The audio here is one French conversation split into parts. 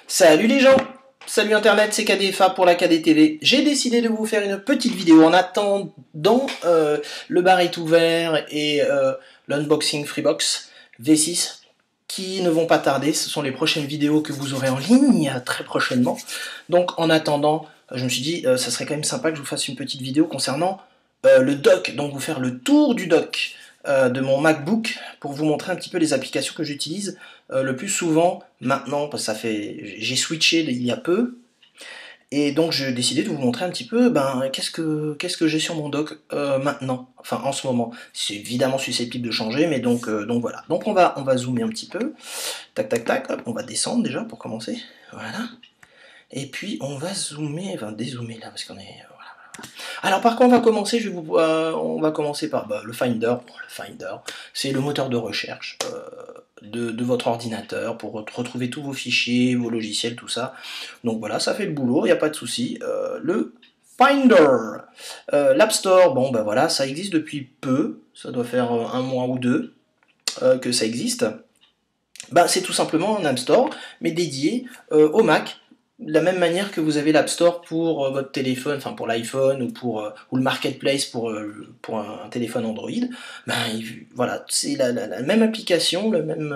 Salut les gens, salut internet, c'est KDFA pour la KDTV. J'ai décidé de vous faire une petite vidéo en attendant le bar est ouvert et l'unboxing Freebox V6 qui ne vont pas tarder. Ce sont les prochaines vidéos que vous aurez en ligne très prochainement. Donc en attendant, je me suis dit ça serait quand même sympa que je vous fasse une petite vidéo concernant le dock, donc vous faire le tour du dock de mon MacBook pour vous montrer un petit peu les applications que j'utilise le plus souvent maintenant, parce que j'ai switché il y a peu, et donc j'ai décidé de vous montrer un petit peu qu'est-ce que j'ai sur mon dock maintenant, enfin en ce moment. C'est évidemment susceptible de changer, mais donc voilà. Donc on va zoomer un petit peu, tac tac tac, hop, on va descendre déjà pour commencer, voilà. Et puis on va zoomer, enfin dézoomer là parce qu'on est alors par contre, on va commencer par le Finder. Bon, le Finder, c'est le moteur de recherche de votre ordinateur pour retrouver tous vos fichiers, vos logiciels, tout ça. Donc voilà, ça fait le boulot, il n'y a pas de souci. Le Finder, l'App Store, bon ben voilà, ça existe depuis peu, ça doit faire un mois ou deux que ça existe. C'est tout simplement un App Store, mais dédié au Mac. De la même manière que vous avez l'App Store pour votre téléphone, enfin pour l'iPhone ou le Marketplace pour un téléphone Android, voilà, c'est la même application,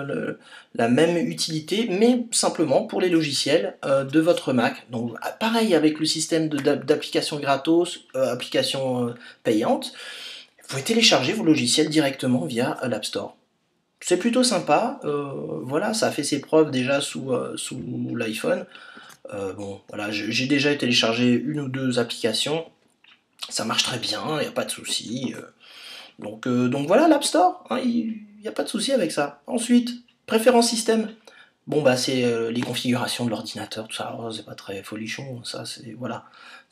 la même utilité, mais simplement pour les logiciels de votre Mac. Donc pareil avec le système d'applications gratos, applications payantes, vous pouvez télécharger vos logiciels directement via l'App Store. C'est plutôt sympa, voilà, ça a fait ses preuves déjà sous l'iPhone. Bon, voilà, j'ai déjà téléchargé une ou deux applications, ça marche très bien, il n'y a pas de souci. Donc voilà, l'App Store, hein, il n'y a pas de souci avec ça. Ensuite, préférence système. Bon, c'est les configurations de l'ordinateur, tout ça, c'est pas très folichon, ça, voilà,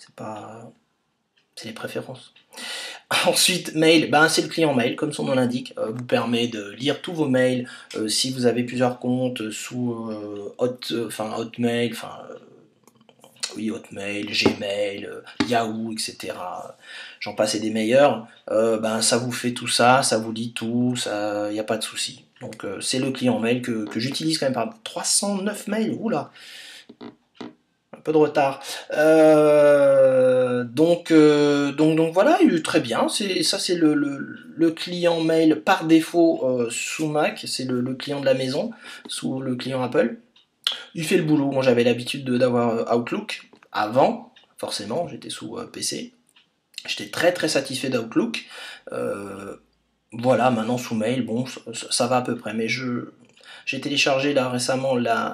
c'est les préférences. Ensuite, mail, c'est le client mail, comme son nom l'indique, vous permet de lire tous vos mails, si vous avez plusieurs comptes sous Hotmail, Hotmail, Gmail, Yahoo, etc. J'en passe et des meilleurs. Ça vous fait tout ça, ça vous lit tout, il n'y a pas de souci. Donc c'est le client mail que j'utilise quand même par 309 mails, oula, un peu de retard. Donc voilà, très bien. Ça c'est le client mail par défaut sous Mac, c'est le client de la maison, sous le client Apple. Il fait le boulot. Moi j'avais l'habitude d'avoir Outlook avant, forcément, j'étais sous PC. J'étais très très satisfait d'Outlook. Voilà, maintenant sous mail, bon, ça va à peu près. Mais j'ai téléchargé là récemment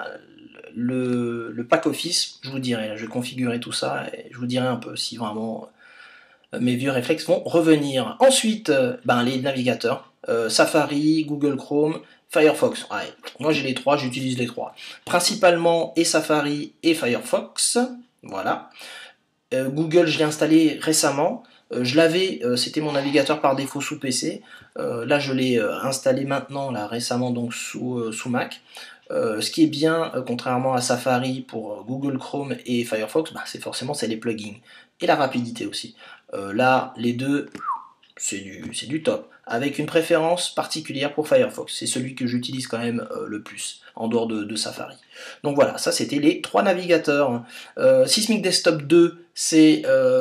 le pack Office, je vous dirai, là, je vais configurer tout ça et je vous dirai un peu si vraiment mes vieux réflexes vont revenir. Ensuite, les navigateurs, Safari, Google Chrome, Firefox. Ouais, moi j'ai les trois, j'utilise les trois. Principalement et Safari et Firefox, voilà. Google, je l'ai installé récemment. C'était mon navigateur par défaut sous PC. Là, je l'ai installé maintenant, là récemment, donc sous Mac. Ce qui est bien, contrairement à Safari pour Google Chrome et Firefox, c'est les plugins et la rapidité aussi. Là, les deux, c'est du top, avec une préférence particulière pour Firefox. C'est celui que j'utilise quand même le plus, en dehors de Safari. Donc voilà, ça c'était les trois navigateurs. Sysmic Desktop 2, il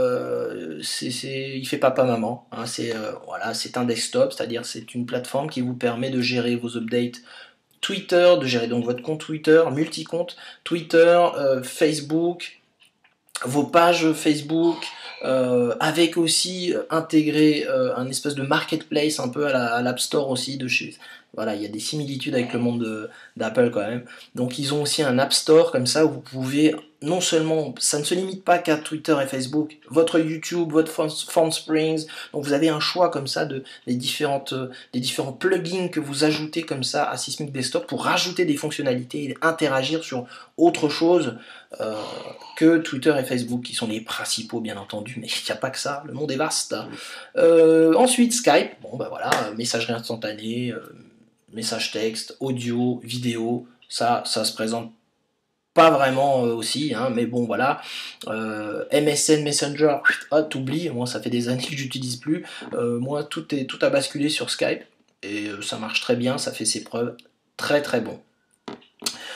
fait papa-maman. Hein, c'est un desktop, c'est-à-dire c'est une plateforme qui vous permet de gérer vos updates Twitter, de gérer donc votre compte Twitter, multi-compte Twitter, Facebook, vos pages Facebook, avec aussi intégré un espèce de marketplace un peu à l'App Store aussi de chez. Voilà, il y a des similitudes avec le monde d'Apple quand même. Donc ils ont aussi un App Store comme ça où vous pouvez, non seulement, ça ne se limite pas qu'à Twitter et Facebook, votre YouTube, votre PhoneSprings, donc vous avez un choix comme ça des différents plugins que vous ajoutez comme ça à Sysmic Desktop pour rajouter des fonctionnalités et interagir sur autre chose que Twitter et Facebook, qui sont les principaux bien entendu, mais il n'y a pas que ça, le monde est vaste. Ensuite Skype, voilà, messagerie instantanée, message texte, audio, vidéo, ça se présente pas vraiment aussi, hein, mais bon voilà. MSN Messenger, t'oublies, moi ça fait des années que j'utilise plus. Moi tout a basculé sur Skype et ça marche très bien, ça fait ses preuves, très très bon.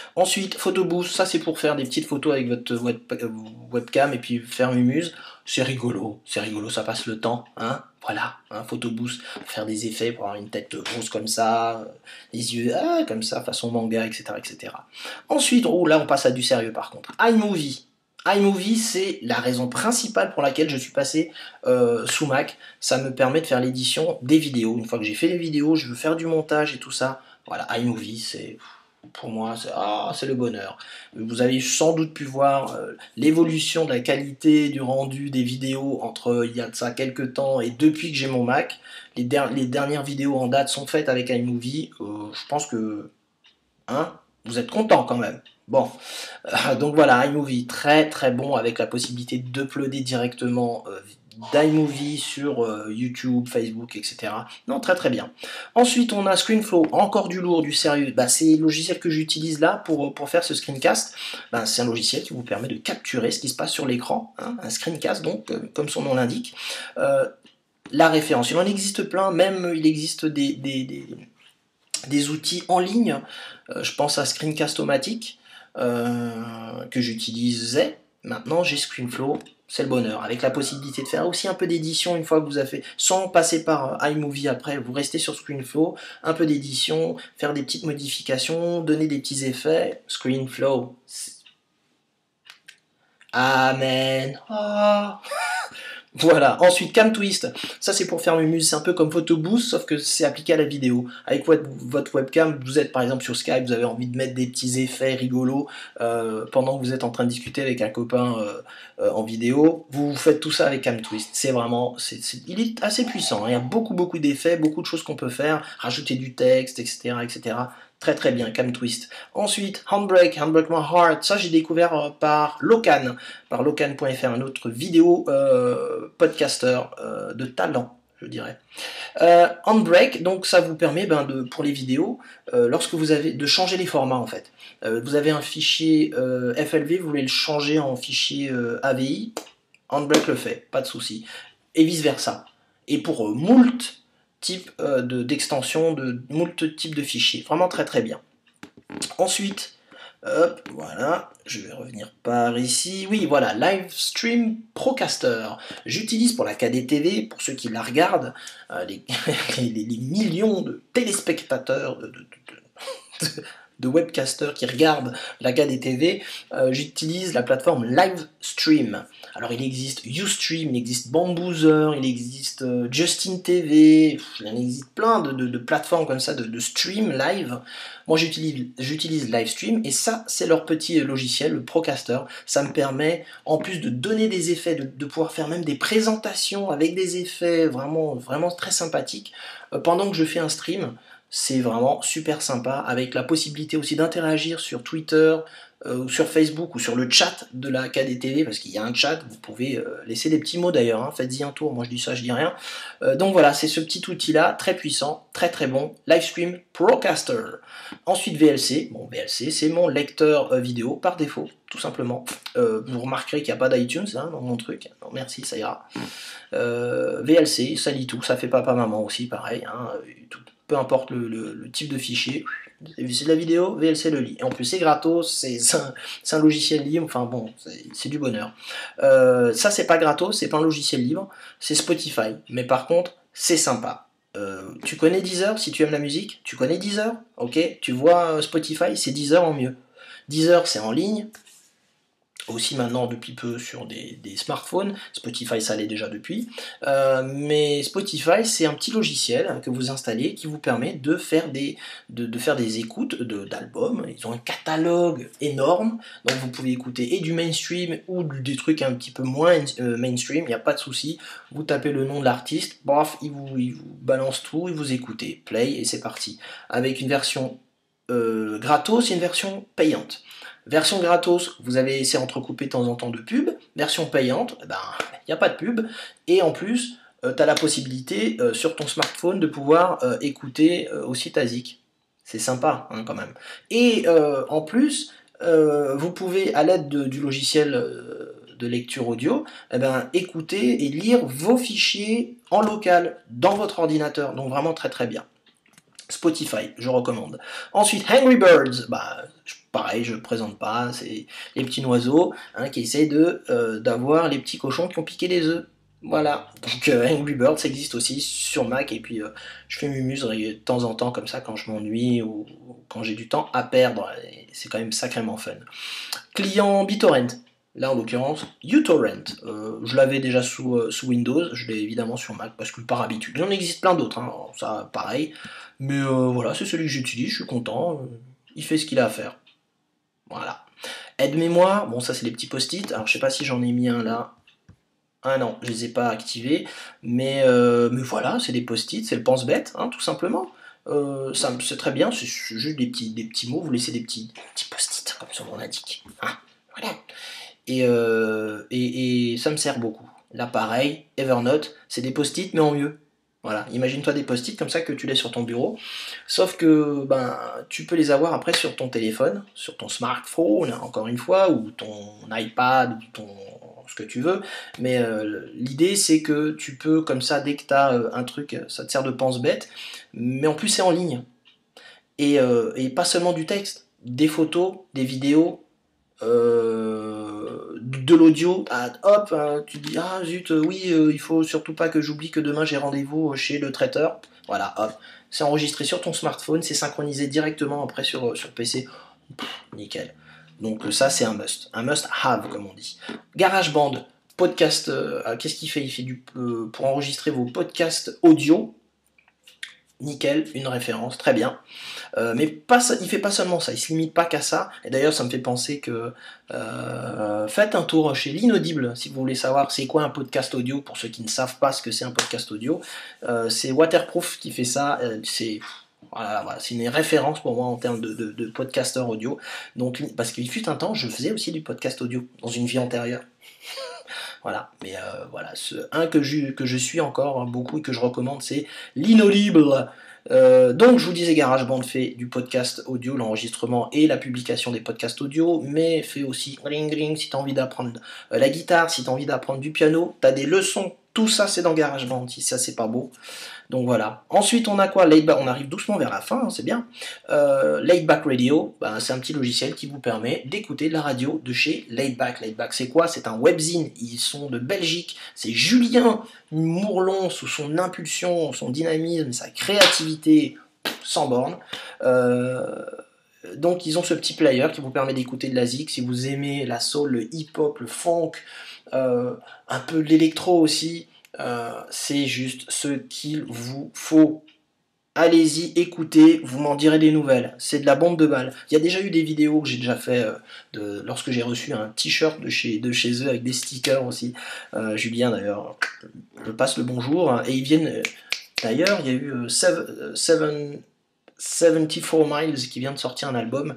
Ensuite, Photo Boost, ça c'est pour faire des petites photos avec votre webcam et puis faire mumuse. C'est rigolo, ça passe le temps, hein. Voilà, hein, Photo Boost, faire des effets pour avoir une tête grosse comme ça, les yeux comme ça, façon manga, etc., etc. Ensuite, oh là on passe à du sérieux par contre. iMovie. iMovie, c'est la raison principale pour laquelle je suis passé sous Mac. Ça me permet de faire l'édition des vidéos. Une fois que j'ai fait les vidéos, je veux faire du montage et tout ça. Voilà, iMovie, c'est... Pour moi, c'est le bonheur. Vous avez sans doute pu voir l'évolution de la qualité du rendu des vidéos entre il y a de ça quelques temps et depuis que j'ai mon Mac. Les dernières vidéos en date sont faites avec iMovie. Je pense que hein, vous êtes content quand même. Bon, donc voilà, iMovie, très très bon avec la possibilité d'uploader directement d'iMovie sur YouTube, Facebook, etc. Non, très très bien. Ensuite, on a ScreenFlow, encore du lourd, du sérieux. Bah, c'est le logiciel que j'utilise là pour faire ce screencast. Bah, c'est un logiciel qui vous permet de capturer ce qui se passe sur l'écran, hein, un screencast, donc, comme son nom l'indique. La référence, il en existe plein, même il existe des outils en ligne, je pense à Screencast-O-Matic, que j'utilisais. Maintenant, j'ai ScreenFlow, c'est le bonheur, avec la possibilité de faire aussi un peu d'édition une fois que vous avez fait, sans passer par iMovie après, vous restez sur ScreenFlow, un peu d'édition, faire des petites modifications, donner des petits effets. ScreenFlow. Amen. Oh. Voilà, ensuite CamTwist, ça c'est pour faire mumuse, c'est un peu comme Photo Boost, sauf que c'est appliqué à la vidéo. Avec votre webcam, vous êtes par exemple sur Skype, vous avez envie de mettre des petits effets rigolos pendant que vous êtes en train de discuter avec un copain en vidéo, vous faites tout ça avec CamTwist. C'est vraiment, il est assez puissant, hein. Il y a beaucoup d'effets, beaucoup de choses qu'on peut faire, rajouter du texte, etc. etc. Très très bien, CamTwist. Ensuite, Handbrake My Heart, ça j'ai découvert par Locan .fr, un autre vidéo podcaster de talent, je dirais. Handbrake, donc ça vous permet pour les vidéos, lorsque vous avez de changer les formats en fait. Vous avez un fichier FLV, vous voulez le changer en fichier AVI, Handbrake le fait, pas de souci. Et vice versa. Et pour moult types d'extensions, de moult types de fichiers, vraiment très très bien. Ensuite, hop, voilà, je vais revenir par ici. Oui, voilà, Livestream Procaster. J'utilise pour la KDTV, pour ceux qui la regardent, les millions de téléspectateurs, de webcasters qui regardent la KDTV, j'utilise la plateforme Livestream. Alors il existe Ustream, il existe Bamboozer, il existe Justin TV, il en existe plein de plateformes comme ça de stream live. Moi j'utilise Livestream et ça c'est leur petit logiciel, le Procaster. Ça me permet en plus de donner des effets, de pouvoir faire même des présentations avec des effets vraiment très sympathiques pendant que je fais un stream. C'est vraiment super sympa, avec la possibilité aussi d'interagir sur Twitter, ou sur Facebook, ou sur le chat de la KDTV, parce qu'il y a un chat, vous pouvez laisser des petits mots d'ailleurs, hein, faites-y un tour, moi je dis ça, je dis rien. Donc voilà, c'est ce petit outil-là, très puissant, très très bon, Livestream Procaster. Ensuite VLC, bon VLC c'est mon lecteur vidéo par défaut, tout simplement. Vous remarquerez qu'il n'y a pas d'iTunes hein, dans mon truc, non merci, ça ira. VLC, ça lit tout, ça fait papa-maman aussi, pareil, hein, tout. Peu importe le type de fichier, c'est de la vidéo, VLC le lit. Et en plus c'est gratos, c'est un logiciel libre, enfin bon, c'est du bonheur. Ça c'est pas gratos, c'est pas un logiciel libre, c'est Spotify. Mais par contre, c'est sympa. Tu connais Deezer, si tu aimes la musique, tu connais Deezer, ok. Tu vois Spotify, c'est Deezer en mieux. Deezer c'est en ligne, aussi maintenant depuis peu sur des smartphones, Spotify ça l'est déjà depuis, mais Spotify c'est un petit logiciel que vous installez qui vous permet de faire des écoutes d'albums. Ils ont un catalogue énorme, donc vous pouvez écouter et du mainstream ou des trucs un petit peu moins mainstream, il n'y a pas de souci, vous tapez le nom de l'artiste, bref, il vous balance tout et vous écoutez, play et c'est parti, avec une version gratos et une version payante. Version gratos, vous avez essayé entrecoupé de temps en temps de pub. Version payante, il n'y a pas de pub. Et en plus, tu as la possibilité sur ton smartphone de pouvoir écouter aussi ta zik. C'est sympa hein, quand même. Et en plus, vous pouvez, à l'aide du logiciel de lecture audio, écouter et lire vos fichiers en local dans votre ordinateur. Donc vraiment très très bien. Spotify, je recommande. Ensuite, Angry Birds, bah, pareil, je ne présente pas, c'est les petits oiseaux hein, qui essayent d'avoir les petits cochons qui ont piqué les œufs. Voilà, donc Angry Birds ça existe aussi sur Mac, et puis je fais Mumuse de temps en temps comme ça quand je m'ennuie ou quand j'ai du temps à perdre, c'est quand même sacrément fun. Client BitTorrent, là en l'occurrence uTorrent, je l'avais déjà sous Windows, je l'ai évidemment sur Mac parce que par habitude, il en existe plein d'autres, hein, ça pareil, mais voilà, c'est celui que j'utilise, je suis content, il fait ce qu'il a à faire. Voilà. Aide-mémoire, bon ça c'est les petits post-it, alors je sais pas si j'en ai mis un là. Ah non, je les ai pas activés, mais voilà, c'est des post-it, c'est le pense-bête, hein, tout simplement. C'est très bien, c'est juste des petits mots, vous laissez des petits post-it, comme son nom l'indique. Hein, voilà. Et ça me sert beaucoup. Là pareil, Evernote, c'est des post-it mais en mieux. Voilà, imagine-toi des post-it comme ça que tu laisses sur ton bureau, sauf que ben, tu peux les avoir après sur ton téléphone, sur ton smartphone, encore une fois, ou ton iPad, ou ce que tu veux, mais l'idée c'est que tu peux, comme ça, dès que tu as un truc, ça te sert de pense-bête, mais en plus c'est en ligne, et pas seulement du texte, des photos, des vidéos, de l'audio, hop, tu te dis ah zut, oui, il faut surtout pas que j'oublie que demain j'ai rendez-vous chez le traiteur. Voilà, hop, c'est enregistré sur ton smartphone, c'est synchronisé directement après sur PC. Nickel. Donc ça c'est un must have comme on dit. GarageBand, podcast, qu'est-ce qu'il fait? Il fait pour enregistrer vos podcasts audio. Nickel, une référence, très bien. Mais il fait pas seulement ça, il se limite pas qu'à ça. Et d'ailleurs, ça me fait penser que faites un tour chez l'Inaudible si vous voulez savoir c'est quoi un podcast audio. Pour ceux qui ne savent pas ce que c'est un podcast audio, c'est Waterproof qui fait ça. Voilà, c'est une référence pour moi en termes de podcasteur audio. Donc, parce qu'il fut un temps, je faisais aussi du podcast audio dans une vie antérieure. Voilà, mais voilà, un que je suis encore beaucoup et que je recommande, c'est l'Inaudible. Donc je vous disais, GarageBand fait du podcast audio, l'enregistrement et la publication des podcasts audio, mais fait aussi ring ring si tu as envie d'apprendre la guitare, si tu as envie d'apprendre du piano, tu as des leçons, tout ça c'est dans GarageBand, si ça c'est pas beau. Donc voilà. Ensuite on a quoi? Laidback, on arrive doucement vers la fin, hein, c'est bien. Laidback Radio, c'est un petit logiciel qui vous permet d'écouter de la radio de chez Laidback. Laidback c'est quoi? C'est un webzine, ils sont de Belgique, c'est Julien Mourlon sous son impulsion, son dynamisme, sa créativité sans borne. Donc ils ont ce petit player qui vous permet d'écouter de la zik, si vous aimez la soul, le hip-hop, le funk, un peu l'électro aussi. C'est juste ce qu'il vous faut. Allez-y, écoutez, vous m'en direz des nouvelles. C'est de la bombe de balle. Il y a déjà eu des vidéos que j'ai déjà fait lorsque j'ai reçu un t-shirt de chez eux avec des stickers aussi. Julien d'ailleurs, je passe le bonjour. Hein, et ils viennent. D'ailleurs, il y a eu 74 Miles qui vient de sortir un album.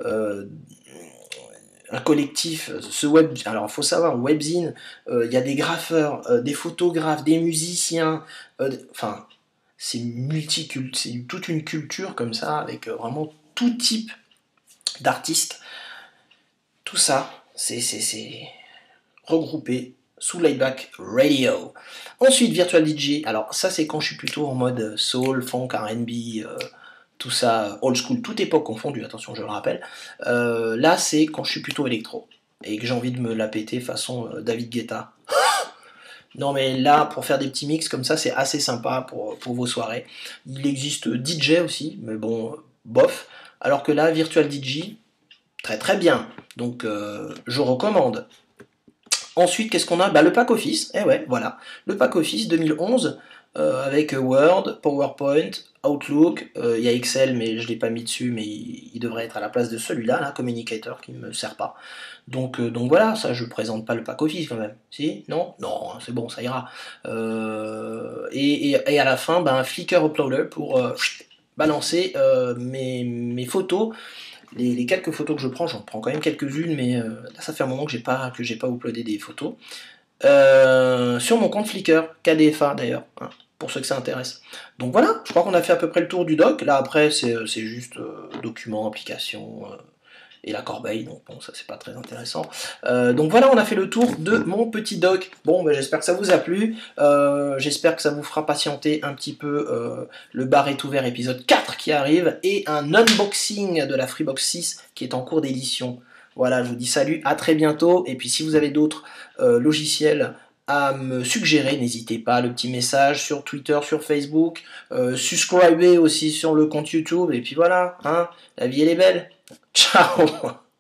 Un collectif, alors il faut savoir, webzine, il y a des graffeurs, des photographes, des musiciens, enfin, c'est toute une culture comme ça, avec vraiment tout type d'artistes. Tout ça, c'est regroupé sous Laidback Radio. Ensuite, Virtual DJ, alors ça c'est quand je suis plutôt en mode soul, funk, R&B, tout ça, old school, toute époque confondue, attention, je le rappelle. Là, c'est quand je suis plutôt électro et que j'ai envie de me la péter façon David Guetta. Non, mais là, pour faire des petits mix comme ça, c'est assez sympa pour vos soirées. Il existe DJ aussi, mais bon, bof. Alors que là, Virtual DJ, très très bien. Donc, je recommande. Ensuite, qu'est-ce qu'on a? Le pack Office, ouais, voilà. Le pack Office 2011, avec Word, PowerPoint, Outlook, il y a Excel, mais je ne l'ai pas mis dessus, mais il devrait être à la place de celui-là, là, Communicator, qui ne me sert pas. Donc voilà, ça, je ne présente pas le pack Office quand même. Si? Non? Non, c'est bon, ça ira. Et à la fin, un Flickr Uploader pour balancer mes photos. Les quelques photos que je prends, j'en prends quand même quelques-unes, mais là, ça fait un moment que j'ai pas uploadé des photos. Sur mon compte Flickr, KDFA d'ailleurs, hein, pour ceux que ça intéresse. Donc voilà, je crois qu'on a fait à peu près le tour du doc. Là après, c'est juste documents, applications, et la corbeille, donc bon, ça c'est pas très intéressant. Donc voilà, on a fait le tour de mon petit dock. Bon, ben, j'espère que ça vous a plu, j'espère que ça vous fera patienter un petit peu le bar est ouvert épisode 4 qui arrive, et un unboxing de la Freebox 6 qui est en cours d'édition. Voilà, je vous dis salut, à très bientôt, et puis si vous avez d'autres logiciels à me suggérer, n'hésitez pas, le petit message sur Twitter, sur Facebook, subscribez aussi sur le compte YouTube, et puis voilà, hein, la vie elle est belle. Ciao.